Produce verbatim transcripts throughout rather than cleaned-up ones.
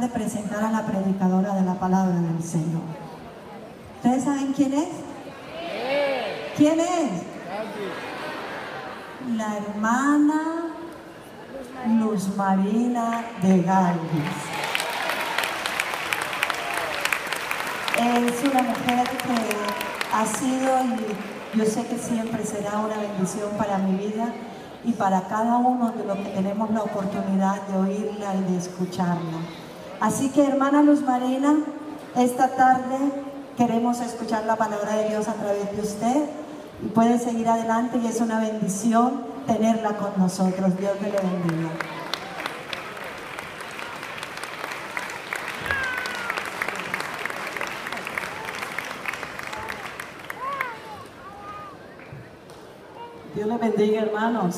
de presentar a la predicadora de la palabra del Señor. ¿Ustedes saben quién es? ¿Quién es? La hermana Luz Marina de Galvis. Es una mujer que ha sido, y yo sé que siempre será una bendición para mi vida y para cada uno de los que tenemos la oportunidad de oírla y de escucharla. Así que, hermana Luz Marina, esta tarde queremos escuchar la palabra de Dios a través de usted y puede seguir adelante, y es una bendición tenerla con nosotros. Dios me le bendiga. Dios les bendiga, hermanos.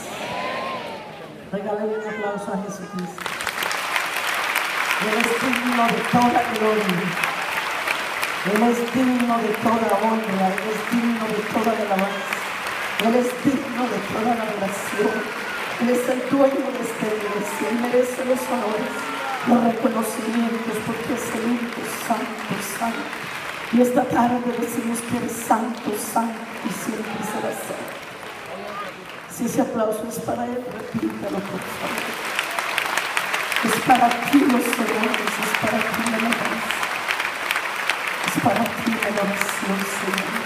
Regalen un aplauso a Jesucristo. Él es digno de toda gloria. Él es digno de toda honra. Él es digno de toda alabanza. Él es digno de toda la adoración. Él es el dueño de esta iglesia. Él merece los honores, los reconocimientos, porque es el único santo, santo. Y esta tarde decimos que eres santo, santo y siempre serás santo. Si ese aplauso es para Él, repítalo, por favor. Es para ti los honores, es para ti la alabanza, es para ti la adoración, Señor.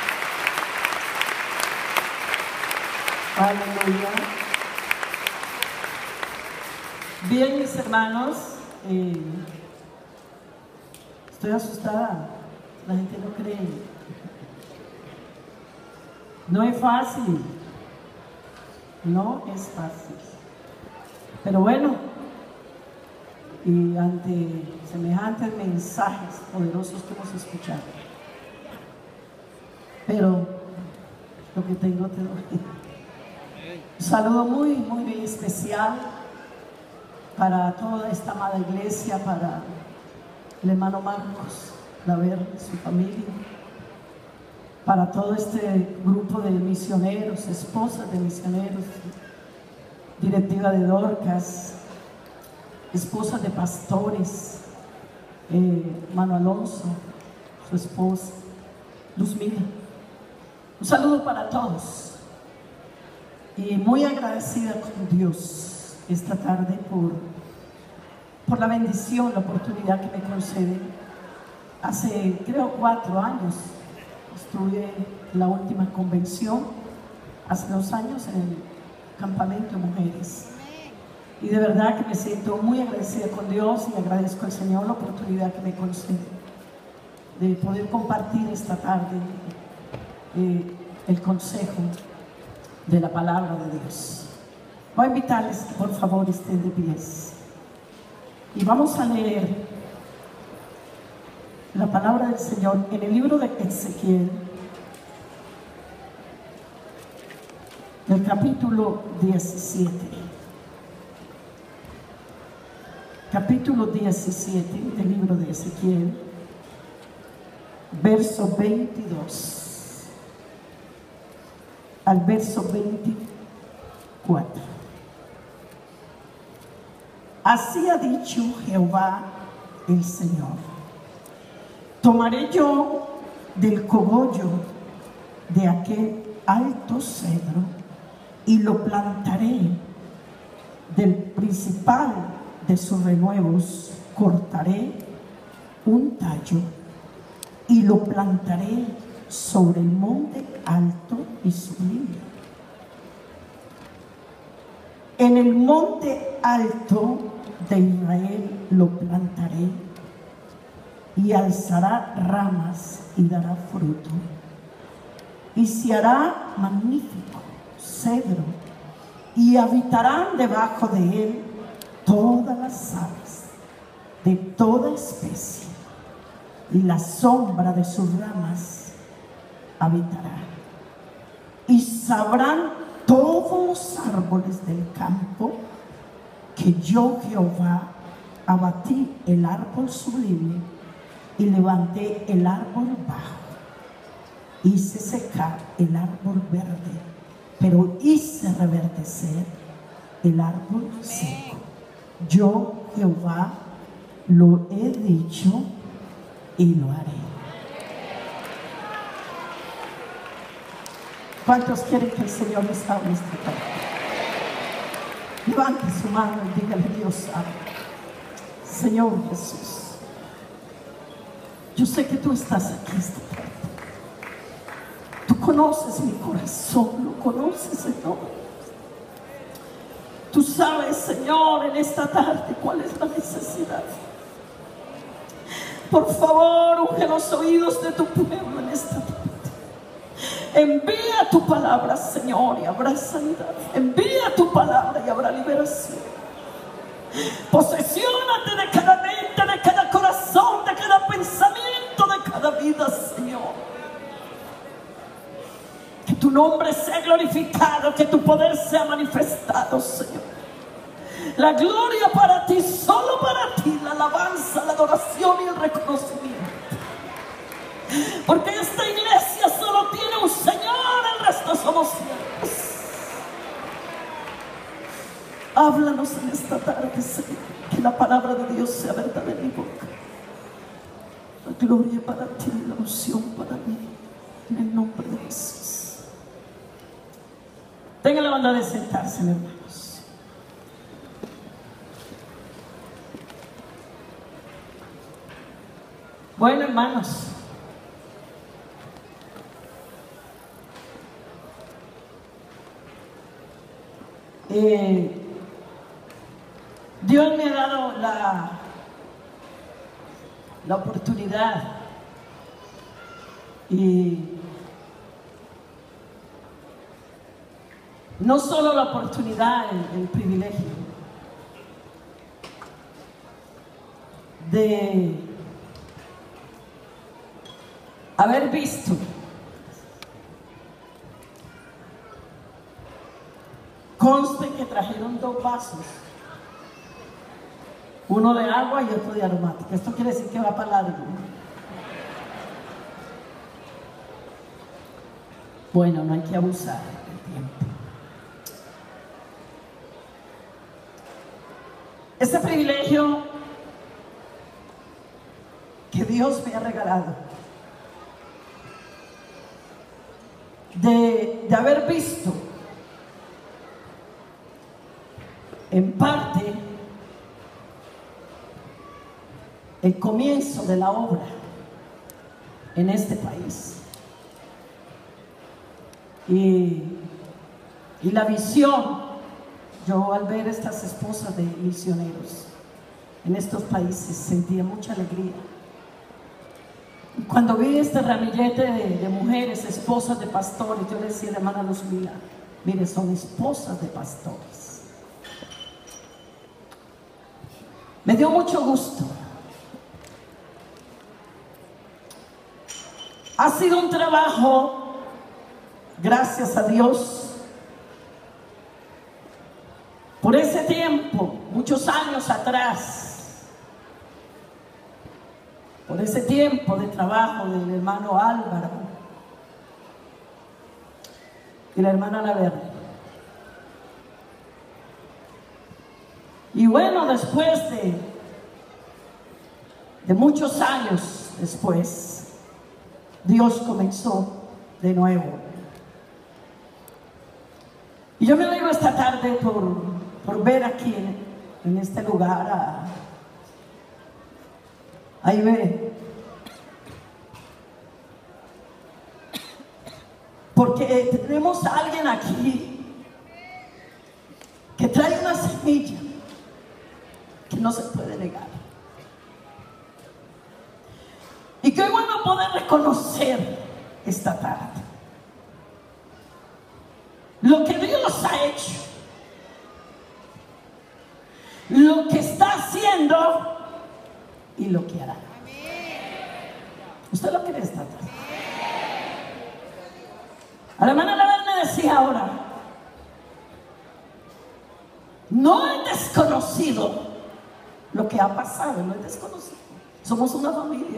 Aleluya. Bien, mis hermanos, eh, estoy asustada. La gente no cree. No es fácil. No es fácil. Pero bueno, y ante semejantes mensajes poderosos que hemos escuchado, pero lo que tengo te doy. Un saludo muy, muy bien especial para toda esta amada iglesia, para el hermano Marcos Laver y su familia, para todo este grupo de misioneros, esposas de misioneros, directiva de Dorcas, esposas de pastores, eh, hermano Alonso, su esposa, Luzmila. Un saludo para todos y muy agradecida con Dios esta tarde por, por la bendición, la oportunidad que me concede. Hace creo cuatro años estuve en la última convención, hace dos años en el campamento de mujeres, y de verdad que me siento muy agradecida con Dios y agradezco al Señor la oportunidad que me concede de poder compartir esta tarde eh, el consejo de la palabra de Dios. Voy a invitarles que por favor estén de pies y vamos a leer la palabra del Señor en el libro de Ezequiel, el capítulo diecisiete. Capítulo diecisiete del libro de Ezequiel, verso veintidós al verso veinticuatro. Así ha dicho Jehová el Señor: tomaré yo del cogollo de aquel alto cedro y lo plantaré, del principal de sus renuevos cortaré un tallo y lo plantaré sobre el monte alto y sublime. En el monte alto de Israel lo plantaré, y alzará ramas y dará fruto, y se hará magnífico cedro, y habitarán debajo de él todas las aves de toda especie, y la sombra de sus ramas habitará. Y sabrán todos los árboles del campo que yo, Jehová, abatí el árbol sublime y levanté el árbol bajo. Hice secar el árbol verde, pero hice reverdecer el árbol seco. Yo, Jehová, lo he dicho y lo haré. ¿Cuántos quieren que el Señor les hable esta tarde? Levante su mano y dígale: Dios sabe. Señor Jesús, yo sé que tú estás aquí esta tarde. Tú conoces mi corazón, lo conoces, Señor. Tú sabes, Señor, en esta tarde cuál es la necesidad. Por favor, unge los oídos de tu pueblo en esta tarde. Envía tu palabra, Señor, y habrá sanidad. Envía tu palabra y habrá liberación. Posesiónate de cada mente, de cada corazón, de cada pensamiento, de cada vida, Señor. Que tu nombre sea glorificado, que tu poder sea manifestado, Señor. La gloria para ti, solo para ti, la alabanza, la adoración y el reconocimiento. Porque esta iglesia solo tiene un Señor, el resto somos siervos. Háblanos en esta tarde, Señor, que la palabra de Dios sea verdad en mi boca. La gloria para ti, la unción para mí, en el nombre de Jesús. Tengan la bondad de sentarse, hermanos. Bueno, hermanos, eh, Dios me ha dado la, la oportunidad y no solo la oportunidad, el, el privilegio de haber visto conste que trajeron dos vasos, uno de agua y otro de aromática. Esto quiere decir que va para largo. Bueno, no hay que abusar del tiempo. Ese privilegio que Dios me ha regalado de, de haber visto en parte el comienzo de la obra en este país y, y la visión. Yo al ver estas esposas de misioneros en estos países sentía mucha alegría. Cuando vi este ramillete de, de mujeres, esposas de pastores, yo le decía a la hermana Luzmila: mire, son esposas de pastores. Me dio mucho gusto. Ha sido un trabajo, gracias a Dios, por ese tiempo, muchos años atrás, por ese tiempo de trabajo del hermano Álvaro y la hermana Laverde. Y bueno, después de, de muchos años después, Dios comenzó de nuevo. Y yo me alegro esta tarde por, por ver aquí en, en este lugar a, ahí ve, porque tenemos a alguien aquí que trae una semilla que no se puede negar. Y qué bueno poder reconocer esta tarde lo que Dios ha hecho, lo que está haciendo y lo que hará. ¿Usted lo cree esta tarde? A la hermana Laverde me decía ahora: no he desconocido lo que ha pasado, no he desconocido. Somos una familia.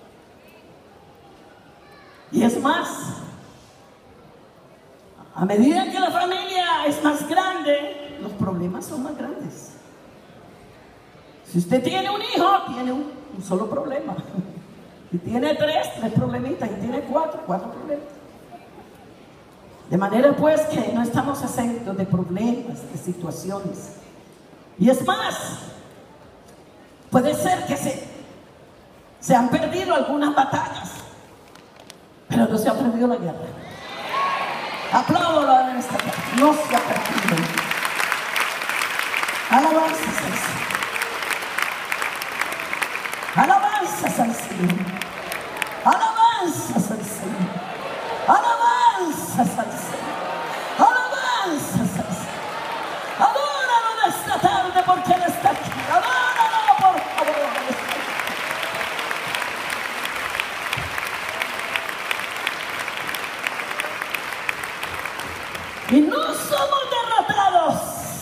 Y es más, a medida que la familia es más grande, los problemas son más grandes. Si usted tiene un hijo, tiene un, un solo problema. Si tiene tres, tres problemitas. Y tiene cuatro, cuatro problemas. De manera pues que no estamos exentos de problemas, de situaciones. Y es más, puede ser que se, se han perdido algunas batallas, pero no se ha perdido la guerra. Apláudalo en esta tarde. No se ha perdido. Alabanzas al Señor. Alabanzas al Señor. Alabanzas al Señor. Alabanzas al Señor. Alabanzas al Señor. Adóralo en esta tarde porque Él está aquí. Adóralo, por favor. Y no somos derrotados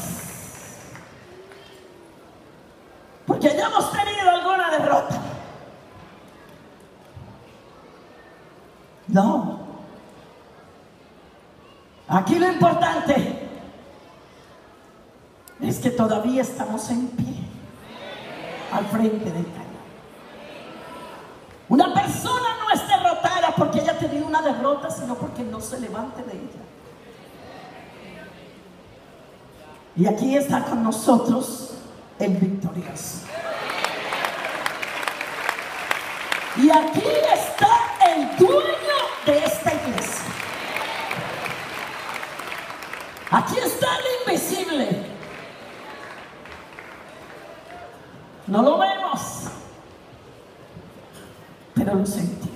porque hayamos tenido alguna derrota. No. Aquí lo importante es que todavía estamos en pie al frente del cañón. Una persona no es derrotada porque haya tenido una derrota, sino porque no se levante de ella. Y aquí está con nosotros el victorioso. Y aquí está el dueño de esta iglesia. Aquí está el invisible. No lo vemos, pero lo sentimos.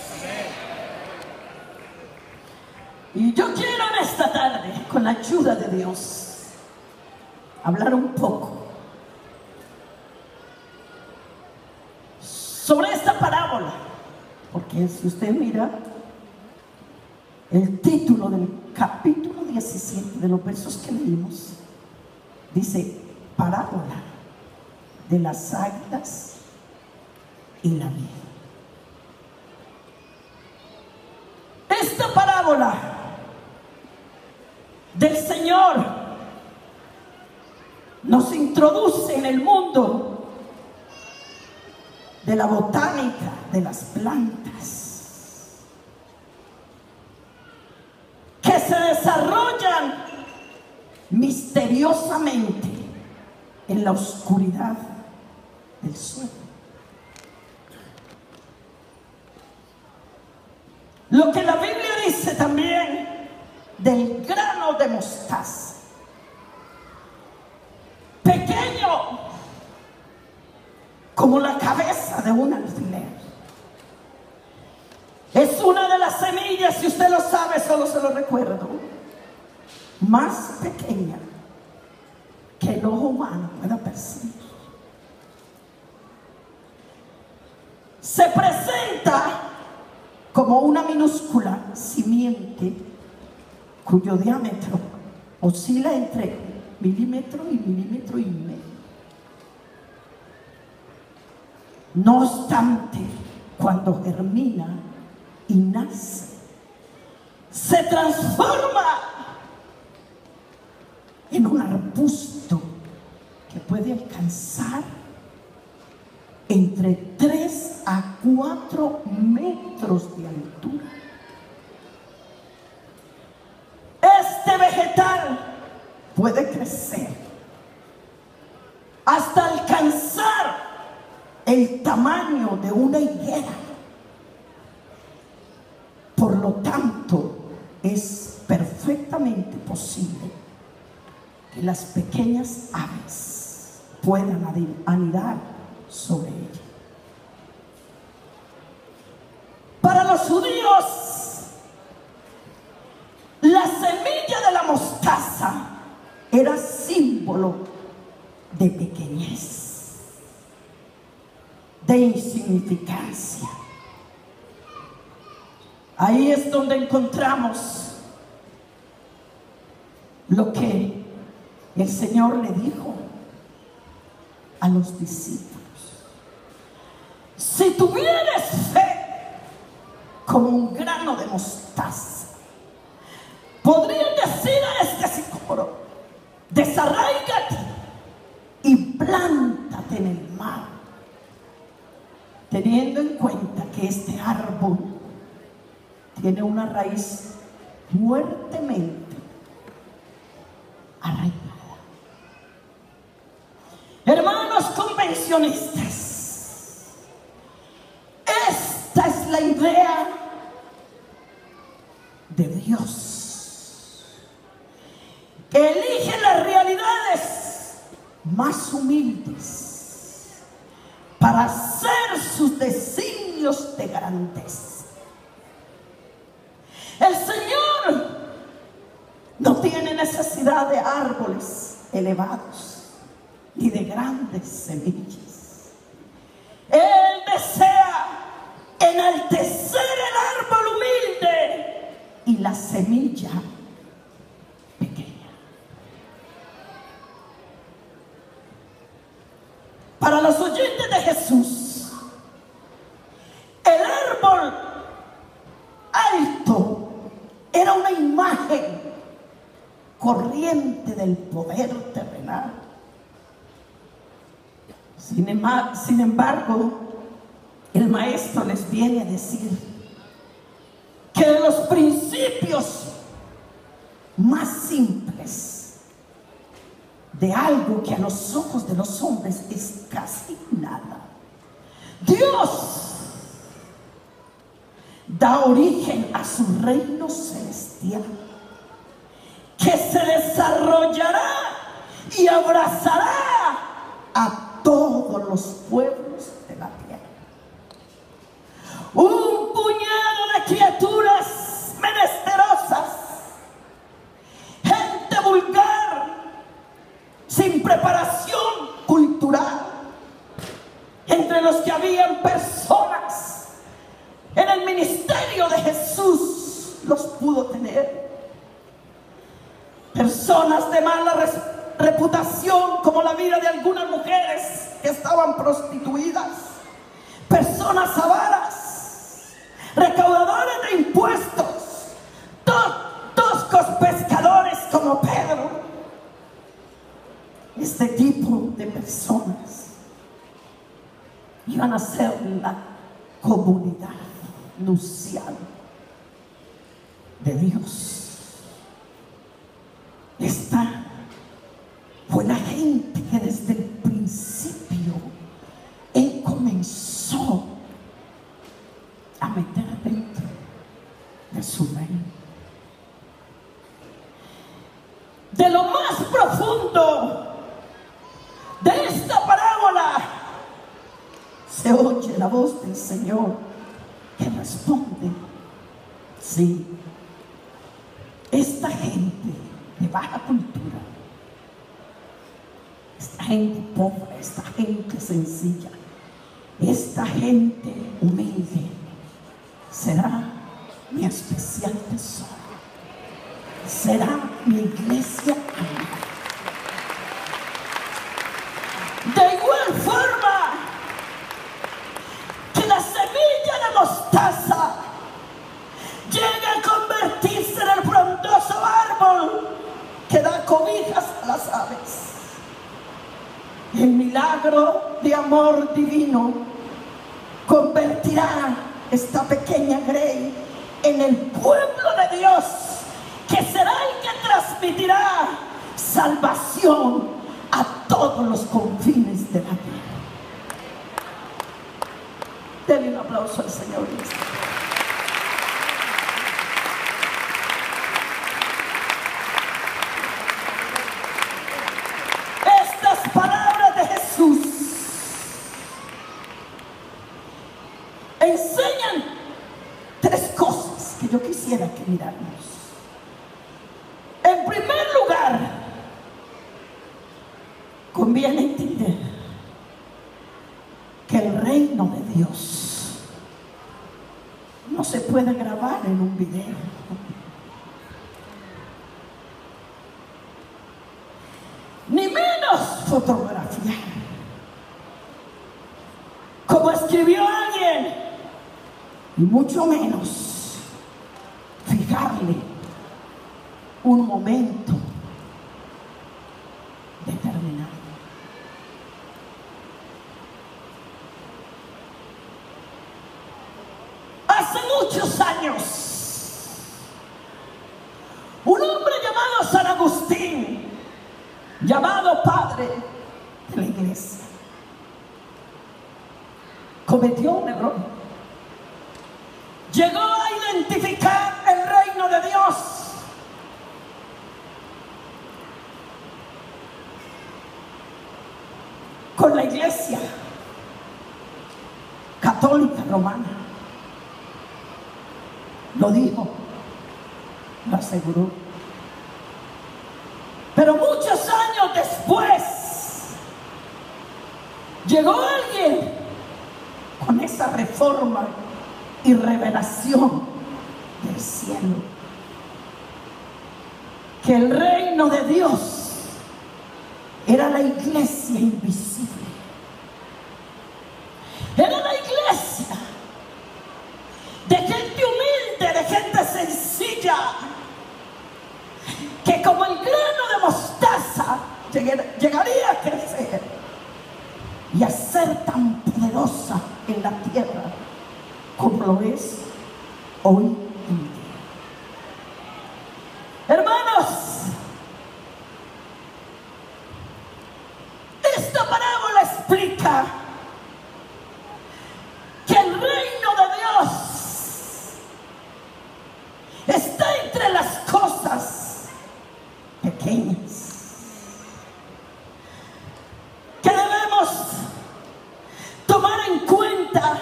Y yo quiero en esta tarde, con la ayuda de Dios, hablar un poco sobre esta parábola, porque si usted mira el título del capítulo diecisiete de los versos que leímos, dice parábola de las águilas y la vid. Esta parábola del Señor nos introduce en el mundo de la botánica, de las plantas, que se desarrollan misteriosamente en la oscuridad del suelo. Lo que la Biblia dice también del grano de mostaza, pequeño como la cabeza de un alfiler. Es una de las semillas, si usted lo sabe, solo se lo recuerdo, más pequeña que el ojo humano pueda percibir. Se presenta como una minúscula simiente cuyo diámetro oscila entre milímetro y milímetro y medio. No obstante, cuando germina y nace, se transforma en un arbusto que puede alcanzar entre tres a cuatro metros de altura. Este vegetal puede crecer hasta alcanzar el tamaño de una higuera. Por lo tanto, es perfectamente posible que las pequeñas aves puedan anidar sobre ella. Para los judíos, la semilla de la mostaza era símbolo de pequeñez, de insignificancia. Ahí es donde encontramos lo que el Señor le dijo a los discípulos: si tuvieres fe como un grano de mostaza, podrían decir a este sicómoro: desarráigate y plántate en el teniendo en cuenta que este árbol tiene una raíz fuertemente arraigada. Hermanos convencionistas, esta es la idea de Dios, que elige las realidades más humildes para hacer sus designios de grandeza. El Señor no tiene necesidad de árboles elevados ni de grandes semillas. Él desea enaltecer el árbol humilde y la semilla pequeña. Para los oyentes de Jesús, el árbol alto era una imagen corriente del poder terrenal. Sin embargo, sin embargo, el maestro les viene a decir que de los principios más simples de algo que a los ojos de los hombres es casi nada, Dios da origen a su reino celestial, que se desarrollará y abrazará a todos los pueblos de la tierra. Un puñado de criaturas menesterosas, gente vulgar, sin preparación cultural, entre los que habían personas en el ministerio de Jesús, los pudo tener. Personas de mala reputación, como la vida de algunas mujeres que estaban prostituidas, personas avaras, recaudadores de impuestos, toscos pescadores como Pedro. Este tipo de personas iban a ser la comunidad nupcial de Dios. Esta fue la gente que desde el principio Él comenzó a meter dentro de su reino. De lo más profundo de esta parábola se oye la voz del Señor que responde: sí, esta gente de baja cultura, esta gente pobre, esta gente sencilla, esta gente humilde, será mi especial tesoro, será mi iglesia amada. De igual forma que la semilla de mostaza llega a convertirse en el frondoso árbol que da cobijas a las aves, el milagro de amor divino convertirá esta pequeña grey en el pueblo de Dios, que será el que transmitirá salvación a todos los confines de la tierra. Denle un aplauso al Señor. Estas palabras de Jesús enseñan tres cosas que yo quisiera que miráramos. En primer lugar, conviene entender que el reino de Dios no se puede grabar en un video, ni menos fotografiar, como escribió alguien, y mucho menos fijarle un momento determinado. hace muchos años, un hombre llamado San Agustín, llamado padre de la iglesia, cometió un error. Llegó a identificar el reino de Dios con la iglesia católica romana. Lo dijo, lo aseguró. Pero muchos años después llegó alguien con esa reforma y revelación del cielo, que el reino de Dios era la iglesia invisible. Era la iglesia de gente humilde, de gente sencilla, que como el grano de mostaza llegaría a crecer y a ser tan poderosa en la tierra como lo es hoy en día. Hermanos, esta parábola explica que el reino de Dios está entre las cosas pequeñas, que debemos tomar en cuenta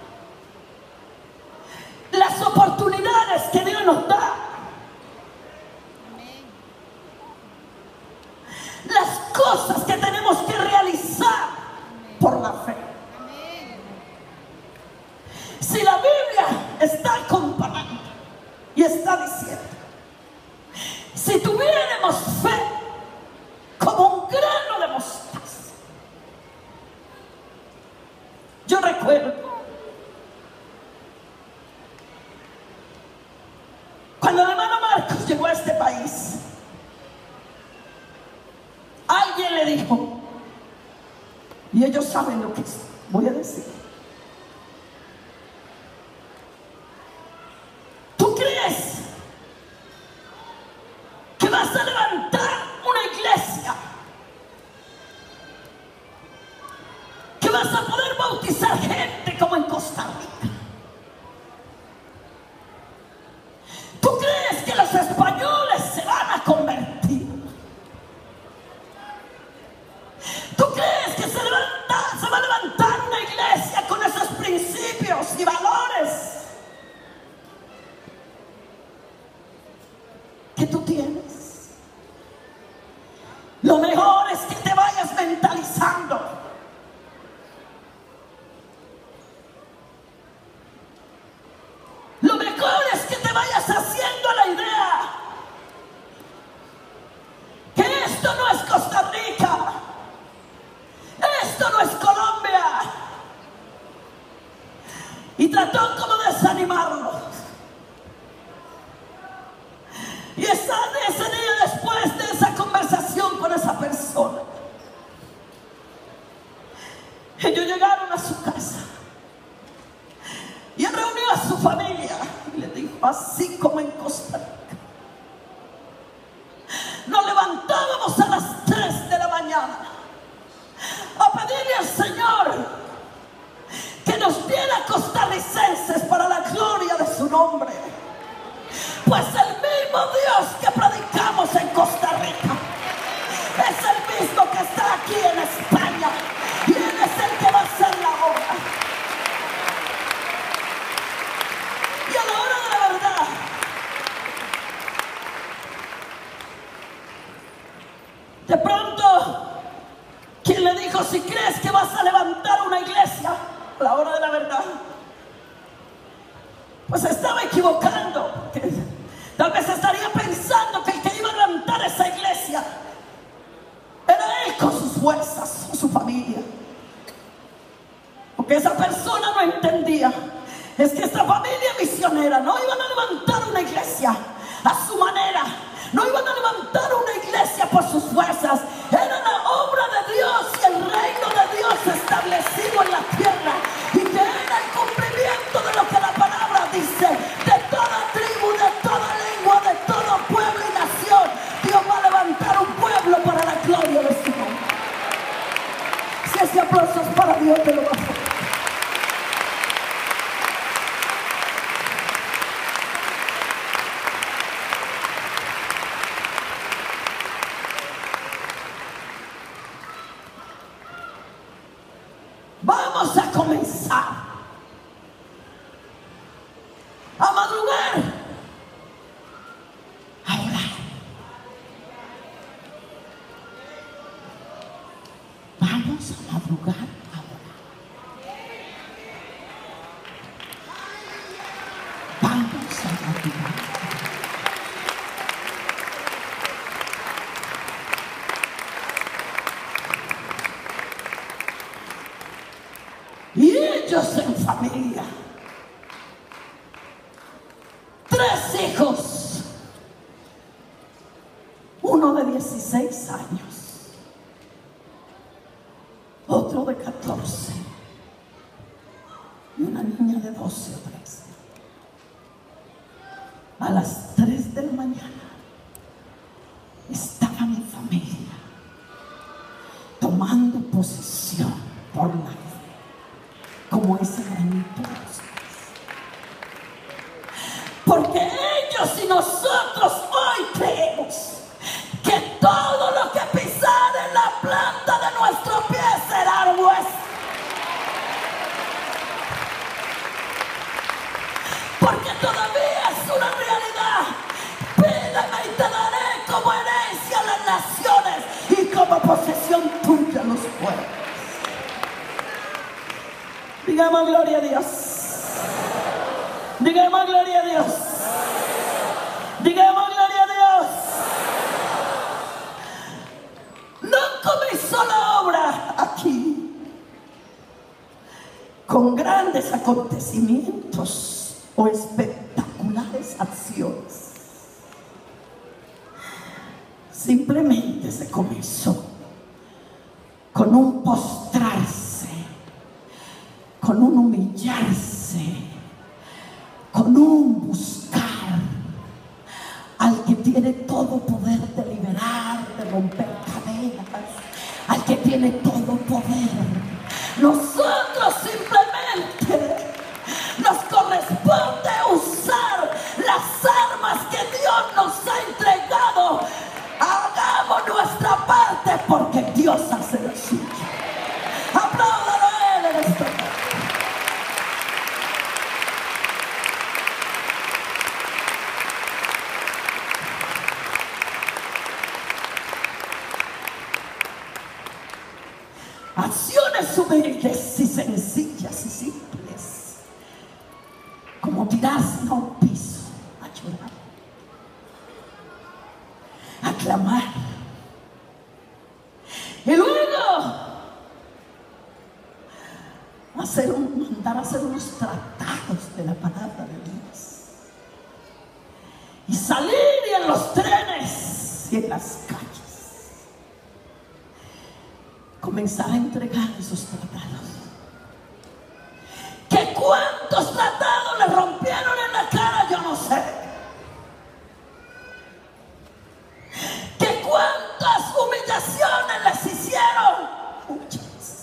las oportunidades que Dios nos da, las cosas que tenemos que realizar por la fe. Si la Biblia está comparando y está diciendo, si tuviéramos fe como un grano de mostaza. Yo recuerdo cuando el hermano Marcos llegó a este país, alguien le dijo, y ellos saben lo que es, voy a decir: ¿tú crees que vas a levantar una iglesia, que vas a poder bautizar gente como en Costa Rica? ¿Tú crees que los españoles se van a convertir? ¿Tú crees que se, levanta, se va a levantar una iglesia con esos principios y valores que tú tienes? Lo mejor es que te vayas mentalizando. Lo mejor es que te vayas haciendo la idea que esto no es Costa Rica, esto no es Colombia. Y trató como de desanimarlos. Y esa, ese día, después de esa conversación con esa persona, ellos llegaron a su casa y él reunió a su familia y le dijo: así como en Costa Rica nos levantábamos a las tres de la mañana a pedirle al Señor que nos diera costarricenses para la gloria de su nombre, pues el mismo Dios que predicamos en Costa Rica es el mismo que está aquí en España, y Él es el que va a hacer la obra. Y a la hora de la verdad, de pronto, quien le dijo: si crees que vas a levantar una iglesia, a la hora de la verdad, pues estaba equivocando. Tal vez estaría pensando que el que iba a levantar esa iglesia era él con sus fuerzas, con su familia. Porque esa persona no entendía es que esta familia misionera no iban a levantar una iglesia a su manera, no iban a levantar una iglesia por sus fuerzas. Era la obra de Dios y el reino de Dios establecido en la tierra, y que era el cumplimiento de lo que la palabra dice. comenzar a madrugar, a orar. Vamos a madrugar a orar. Vamos a madrugar. Y ellos en familia, tres hijos, uno de dieciséis años, otro de catorce y una niña de doce o trece. A las tres de la mañana estaban en familia tomando posesión por la fe, como ese granito de mostaza. Porque ellos y nosotros hoy creemos que todo lo que pisar en la planta de nuestro pie será nuestro. Porque todavía es una realidad. Pídeme y te daré como herencia a las naciones y como posesión tuya los pueblos. Digamos gloria a Dios. Digamos gloria a Dios. Digamos gloria a Dios. No comenzó la obra aquí con grandes acontecimientos o espectaculares acciones. Simplemente se comenzó con un postrarse, con un humillarse, con un buscar al que tiene todo poder de liberar, de romper cadenas, al que tiene todo poder. Nosotros simplemente nos corresponde usar las armas que Dios nos ha entregado. Hagamos nuestra parte porque Dios hace la suya. Apláudalo a Él en esta parte. Acciones humildes y sencillas y simples, como tirarse a un piso a llorar, a clamar, y luego hacer un, mandar a hacer unos tratados de la palabra de Dios, y salir y en los trenes y en las calles comenzar a entregar esos tratados. ¿Que cuántos tratados le rompieron en la cara? Yo no sé. ¿Que cuántas humillaciones les hicieron? Muchas.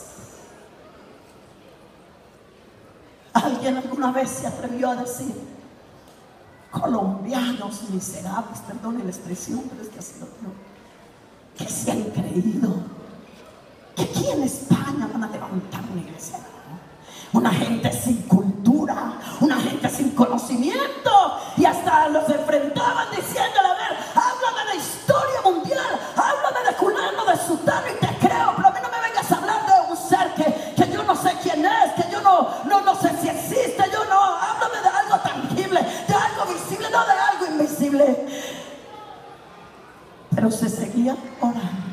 ¿Alguien alguna vez se atrevió a decir: colombianos miserables, perdone la expresión, pero es que así lo digo, que se han creído que aquí en España van a levantar una iglesia? Una gente sin cultura, una gente sin conocimiento, y hasta los enfrentaban diciéndole: a ver, háblame de la historia mundial, háblame de fulano, de sutano, y te creo, pero a mí no me vengas a hablar de un ser que, que yo no sé quién es, que yo no, no, no sé si existe, yo no, háblame de algo tangible, de algo visible, no de algo invisible. Pero se seguía orando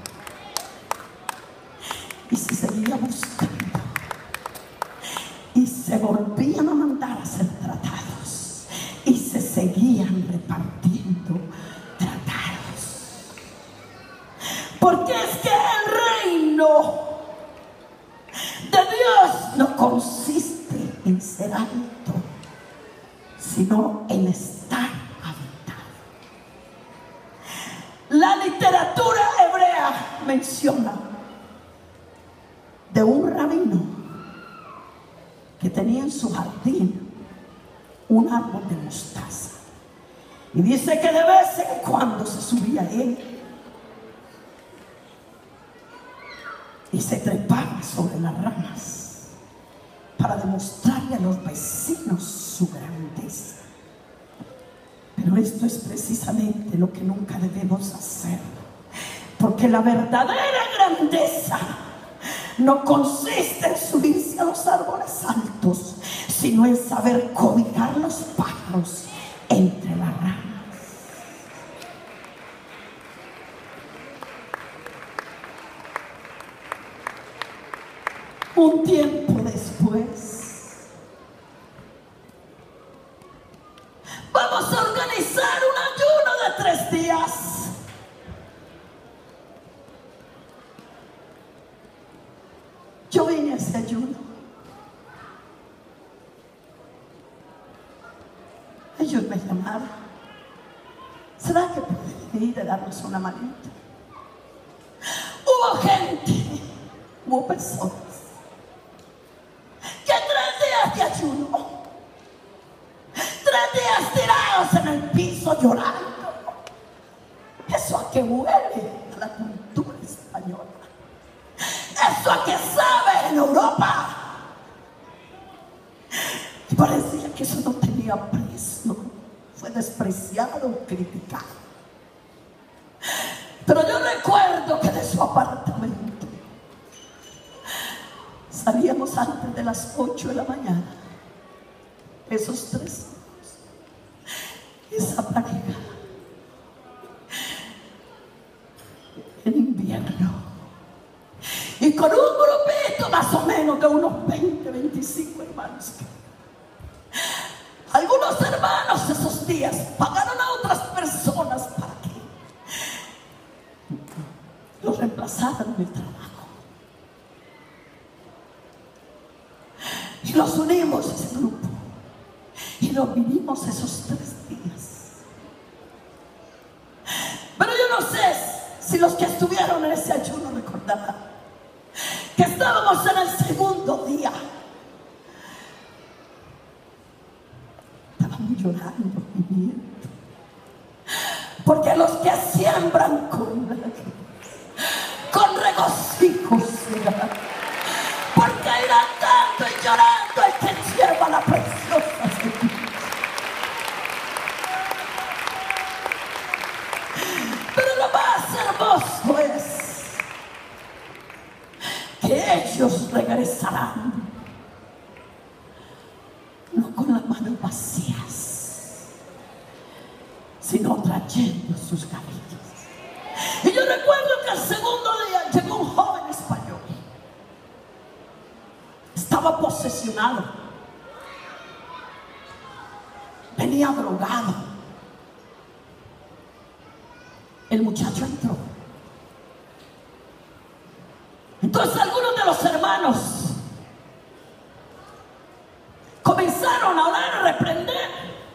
y se seguía buscando, y se volvían a mandar a hacer tratados, y se seguían repartiendo tratados. Porque es que el reino de Dios no consiste en ser alto, sino en estar habitado. La literatura hebrea menciona de un rabino que tenía en su jardín un árbol de mostaza, y dice que de vez en cuando se subía a él y se trepaba sobre las ramas para demostrarle a los vecinos su grandeza. Pero esto es precisamente lo que nunca debemos hacer, porque la verdadera grandeza no consiste en subirse a los árboles altos, sino en saber cobijar los pájaros entre las ramas. Un tiempo después, vamos a organizar un ayuno de tres días. Yo vine a ese ayuno. Ellos me llamaron. ¿Será que pueden venir a darnos una manita? Hubo gente, hubo personas que tres días de ayuno, tres días tirados en el piso llorando. ¿Eso a qué huele? A la cultura española. ¿Eso a qué sabe en Europa? Y parecía que eso no tenía precio. Fue despreciado, criticado. Pero yo recuerdo que de su apartamento salíamos antes de las ocho de la mañana. Esos tres hijos, esa pareja, en invierno, y con un grupito más o menos de unos veinte, veinticinco hermanos. Algunos hermanos esos días pagaron a otras personas para que los reemplazaran en el trabajo. Y los unimos a ese grupo y los vinimos esos tres días. Pero yo no sé si los que estuvieron en ese ayuno recordarán que estábamos en el segundo día. Estábamos llorando, viviendo, porque los que siembran con, con regocijo serán, porque irán dando y llorando el que lleva la preciosa semilla. Pero lo más hermoso es que ellos regresarán, no con las manos vacías, sino trayendo sus gavillas. Y yo recuerdo que el segundo día llegó un joven español. Estaba posesionado, venía drogado. El muchacho entró. Entonces algunos de los hermanos comenzaron a orar, a reprender.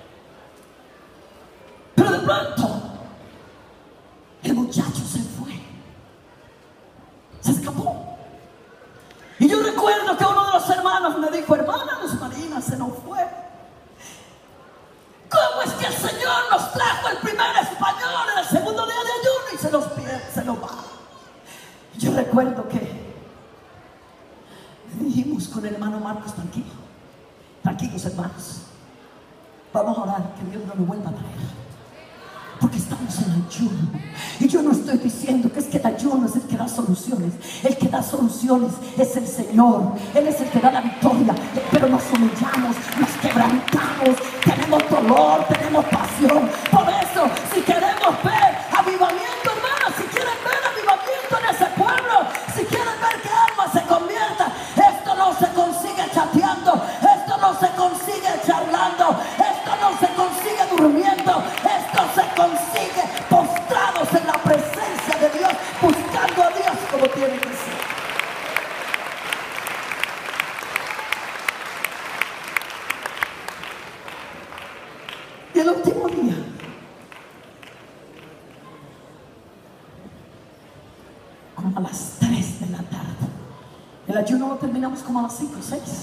Pero de pronto el muchacho se fue, se escapó. Y yo recuerdo que uno de los hermanos me dijo: hermana Luz Marina, se nos fue. ¿Cómo es que el Señor nos trajo el primer español en el segundo día de ayuno y se nos pierde, se nos va? Y yo recuerdo que dijimos con el hermano Marcos: tranquilo, tranquilos hermanos, vamos a orar que Dios no nos vuelva a traer, porque estamos en ayuno. Y yo no estoy diciendo que es que el ayuno es el que da soluciones. El que da soluciones es el Señor. Él es el que da la victoria. Pero nos humillamos, nos quebrantamos, tenemos dolor, tenemos pasión. Por eso, si queremos ver avivamiento, hermanos, si quieren ver avivamiento en ese pueblo, si quieren ver que alma se convierta, esto no se consigue chateando, esto no se consigue charlando, esto no se consigue durmiendo, esto se consigue postrados en la presencia de Dios, buscando a Dios como tiene que ser. Y el último día, como a las tres de la tarde, el ayuno lo terminamos como a las cinco o seis,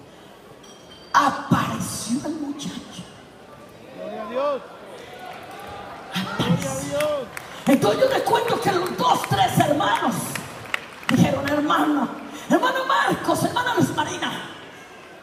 apareció el muchacho. Gloria a Dios. Gloria a Dios. Entonces yo recuerdo que los dos, tres hermanos dijeron: hermano, hermano Marcos, hermana Luz Marina,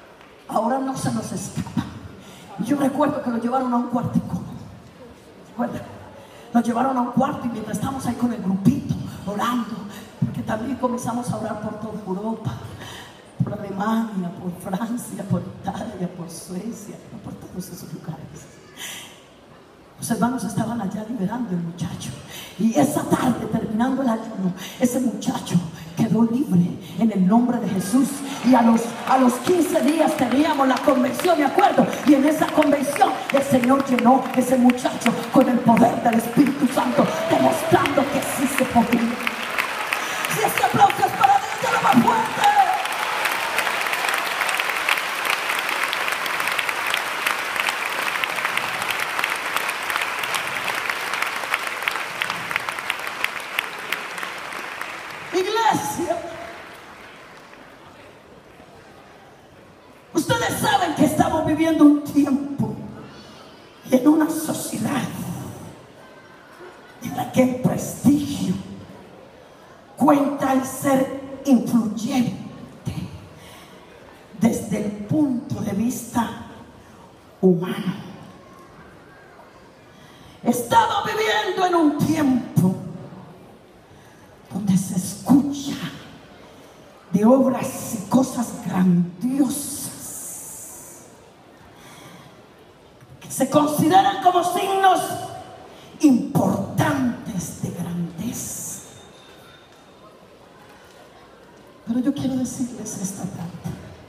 no se nos escapa. Y yo recuerdo que lo llevaron a un cuartico. ¿Recuerdan? Lo llevaron a un cuarto y mientras estamos ahí con el grupito orando, porque también comenzamos a orar por toda Europa, por Alemania, por Francia, por Italia, por Suecia, por todos esos lugares. Los hermanos estaban allá liberando el muchacho. Y esa tarde, terminando el ayuno, ese muchacho quedó libre en el nombre de Jesús. Y a los, a los quince días teníamos la convención, ¿de acuerdo? Y en esa convención el Señor llenó a ese muchacho con el poder del Espíritu Santo, demostrando que sí se podía. Si este aplauso es para Dios, ya lo más fuerte. Iglesia, ustedes saben que estamos viviendo un tiempo y en una sociedad en la que el prestigio cuenta el ser influyente desde el punto de vista humano. Estamos viviendo en un tiempo donde se escucha de obras y cosas grandiosas que se consideran como signos importantes de grandeza. Pero yo quiero decirles esta tarde,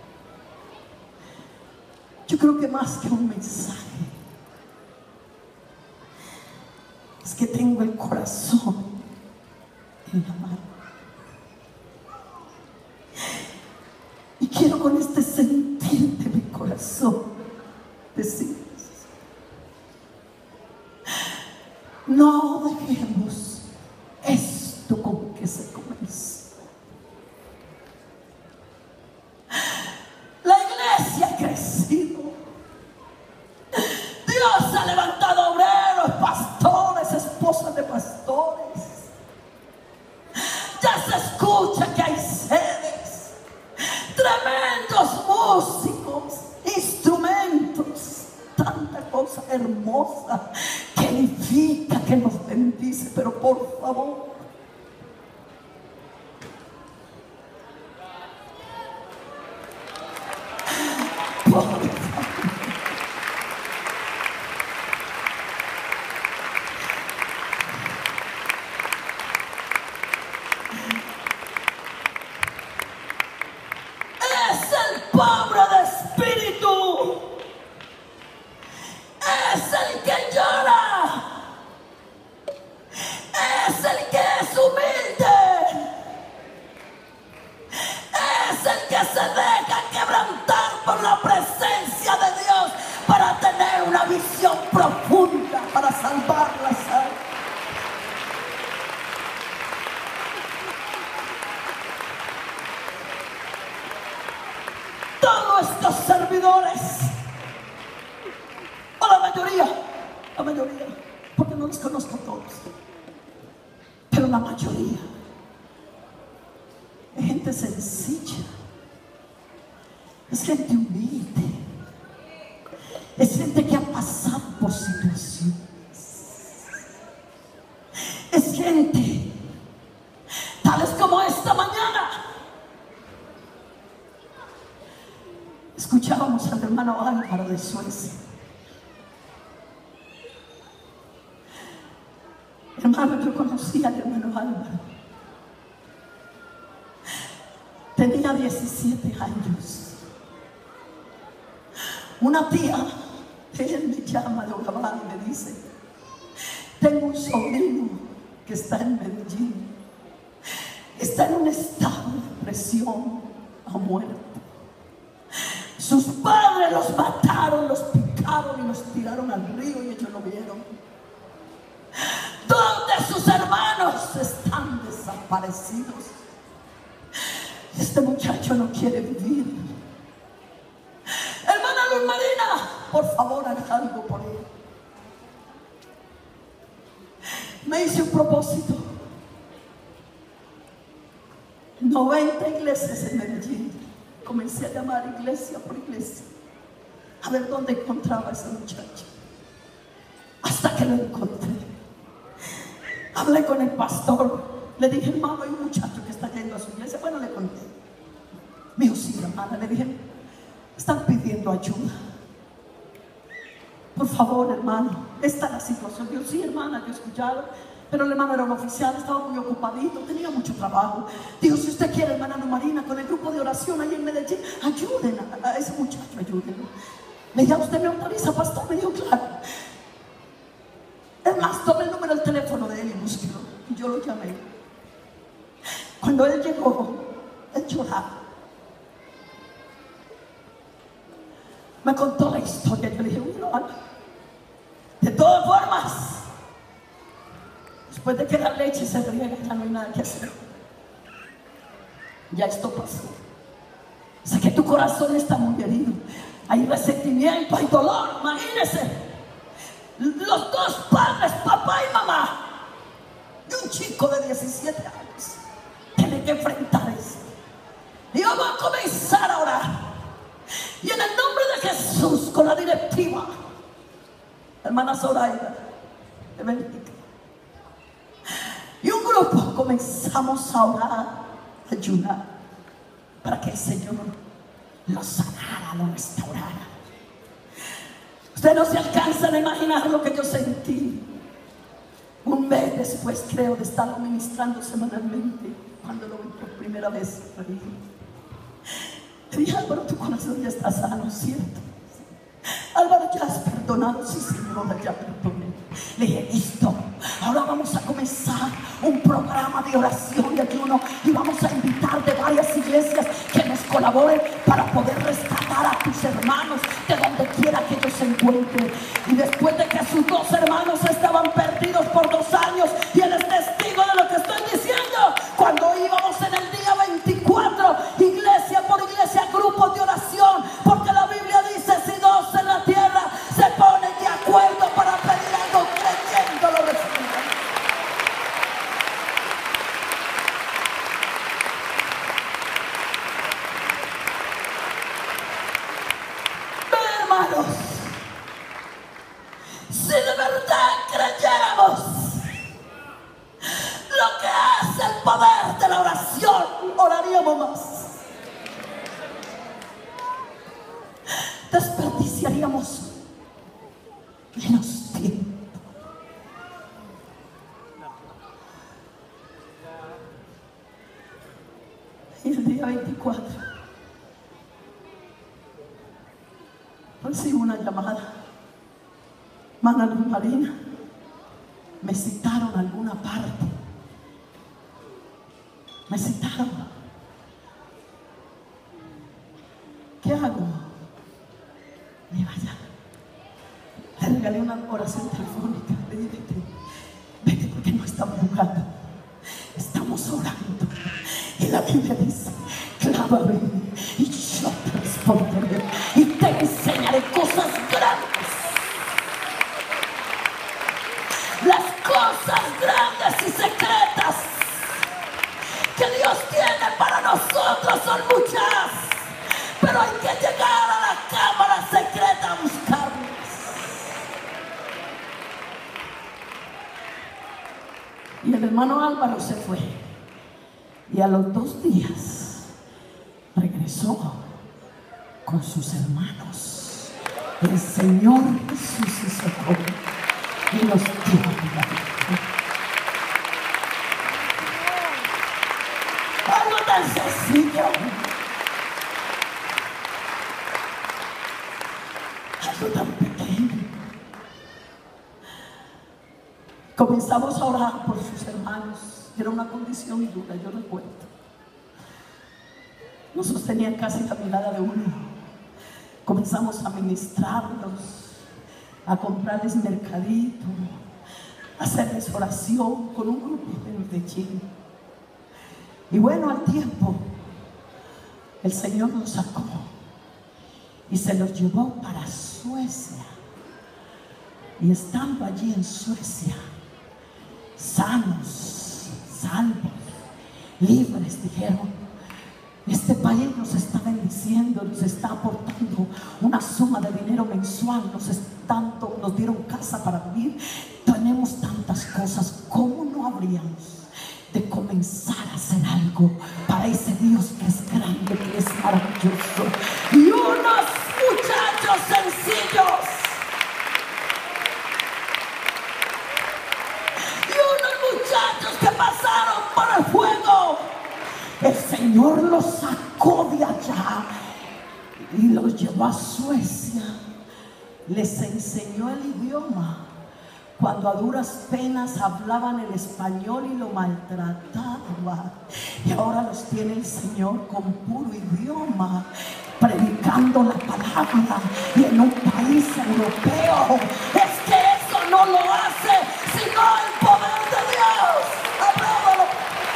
yo creo que más que un mensaje, es que tengo el corazón en la mano. Y quiero con este sentir de mi corazón decirles: no dejemos esto como que se comenzó. La iglesia ha crecido. Dios ha levantado obreros, pastores, esposas de pastores. Ya se escucha que hay sedes, tremendos músicos, instrumentos, tanta cosa hermosa que edifica, que nos bendice. Pero por favor, por favor, pobre de espíritu es el que llora, es el que es humilde, es el que se deja quebrantar por la presencia de Dios para tener una visión profunda, para salvar las almas. Todos estos servidores, o la mayoría, la mayoría, porque no los conozco todos, pero la mayoría es gente sencilla, es gente humilde, es gente que ha pasado por situaciones, es gente tales como esta mañana. Escuchábamos al hermano Álvaro de Suecia. Hermano, yo conocí al hermano Álvaro. Tenía diecisiete años. Una tía, él me llama de Urabá y me dice: tengo un sobrino que está en Medellín. Está en un estado de depresión, ha muerto. Sus padres los mataron, los picaron y los tiraron al río y ellos lo vieron. Dos de sus hermanos están desaparecidos. Este muchacho no quiere vivir. Hermana Luz Marina, por favor, haz algo por él. Me hice un propósito. noventa iglesias en Medellín. Comencé a llamar iglesia por iglesia. a ver dónde encontraba a ese muchacho. Hasta que lo encontré. Hablé con el pastor. Le dije, hermano, hay un muchacho que está yendo a su iglesia. Bueno, le conté. Me dijo, sí, hermana. Le dije, están pidiendo ayuda. Por favor, hermano, esta es la situación. Yo, sí, hermana, yo he escuchado. Pero el hermano era un oficial, estaba muy ocupadito, tenía mucho trabajo. Dijo, si usted quiere, hermana Ana Marina, con el grupo de oración ahí en Medellín, ayuden a, a ese muchacho, ayúdenlo. Le dije, ¿usted me autoriza, pastor? Me dijo, claro. Es más, tome el número del teléfono de él y búsquelo. Y yo lo llamé. Cuando él llegó, él lloraba. Me contó la historia. Yo le dije, bueno, de todas formas, después de que la leche se riega, ya no hay nada que hacer. Ya esto pasó. Sé que tu corazón está muy herido. Hay resentimiento, hay dolor. Imagínese. Los dos padres, papá y mamá, de un chico de diecisiete años, tienen que enfrentar eso. Y vamos a comenzar a orar. Y en el nombre de Jesús, con la directiva, hermana Zoraida, de Bélgica, y un grupo, comenzamos a orar, a ayunar, para que el Señor lo sanara, lo restaurara. Ustedes no se alcanzan a imaginar lo que yo sentí. Un mes después, creo, de estar ministrando semanalmente, cuando lo vi por primera vez. Le dije, Álvaro, tu corazón ya está sano, ¿cierto? Álvaro, ya has perdonado. Sí, señora, ya perdoné. Le dije, listo, ahora vamos a comenzar un programa de oración y ayuno, y vamos a invitar de varias iglesias que nos colaboren para poder rescatar a tus hermanos de donde quiera que ellos se encuentren. Y después de que sus dos hermanos estaban perdidos por dos años, y él es testigo de lo que estoy diciendo, cuando íbamos en el día veinticuatro, iglesia por iglesia, grupos de oración, porque la Biblia dice, si dos en la tierra se ponen de acuerdo para pedir algo, creyendo lo reciben. Hermanos, si de verdad creyéramos lo que hace el poder de la oración, oraríamos más. Desperdiciaríamos menos tiempo. Y el día veinticuatro recibo una llamada. Ana Marina, me citaron a alguna parte. Me citaron. ¿Qué hago? Me vaya. Le regalé una oración telefónica. Le dije, vete, vete, porque no estamos jugando, estamos orando. Y la Biblia dice, clámame y yo te responderé y te enseñaré cosas grandes. Las cosas grandes y secretas que Dios tiene para nosotros son muchas, pero hay que llegar a la cámara secreta a buscarlas. Y el hermano Álvaro se fue, y a los dos días regresó con sus hermanos. El Señor Jesús se sacó y los dio a mirar. Algo tan sencillo, algo tan pequeño. Comenzamos a orar por sus hermanos. Era una condición dura, yo recuerdo. Nos sostenían casi la mirada de uno. Comenzamos a ministrarlos, a comprarles mercadito, a hacerles oración con un grupo de Chile. Y bueno, al tiempo, el Señor los sacó y se los llevó para Suecia. Y estando allí en Suecia, sanos, salvos, libres, dijeron, este país nos está bendiciendo, nos está aportando una suma de dinero mensual, nos, están, nos dieron casa para vivir, tenemos tantas cosas. ¿Cómo no habríamos de comenzar a hacer algo para ese Dios que es grande, que es maravilloso? Y unos muchachos sencillos, y unos muchachos que pasaron por el fuego, el Señor los sacó de allá y los llevó a Suecia, les enseñó el idioma. Cuando a duras penas hablaban el español y lo maltrataban, y ahora los tiene el Señor con puro idioma, predicando la palabra, y en un país europeo. Es que eso no lo hace sino el poder de Dios. ¡Apláudalo!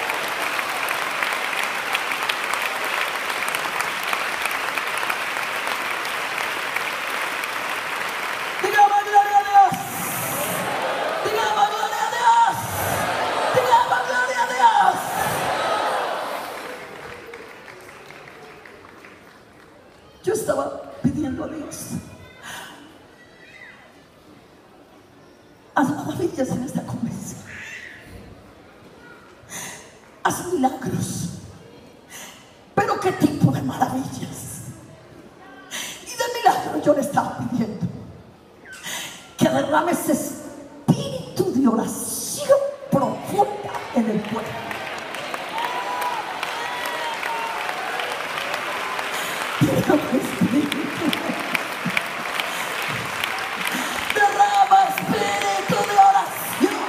Digamos gloria a Dios. Digamos gloria a Dios. Digamos gloria a Dios. Yo estaba pidiendo a Dios, haz maravillas en esta convención, haz milagros. Pero ¿qué tipo de maravillas y de milagros? Yo le estaba pidiendo que derrame ese espíritu de oración profunda en el pueblo. Derrama espíritu, derrama espíritu de oración.